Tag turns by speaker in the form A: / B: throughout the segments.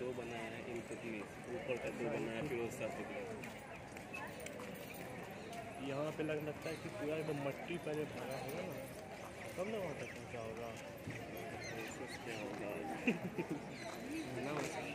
A: दो बनाया है इल्तुतमिश, ऊपर का दो बनाया फिरोज शाह तुगलक। यहाँ पे लगता है कि पूरा एकदम मट्टी पहले भरा होगा ना, तब ना वहाँ तक पहुँचा होगा। क्या होगा ना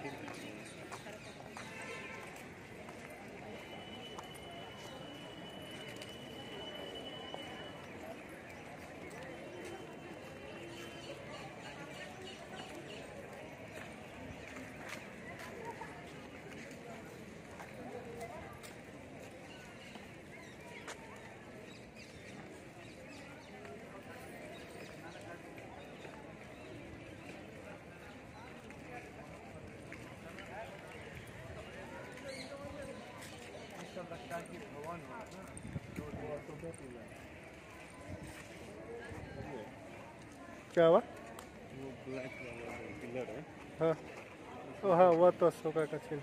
A: लगता है कि भवन हो ना,
B: क्या हुआ?
A: वो ब्लैक वाला पिलर है।
B: हाँ तो हाँ, वह तो अशोका का चिन्ह।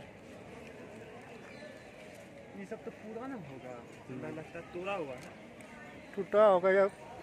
A: ये सब तो पुराना होगा, लगता है तोड़ा हुआ है,
B: टूटा होगा या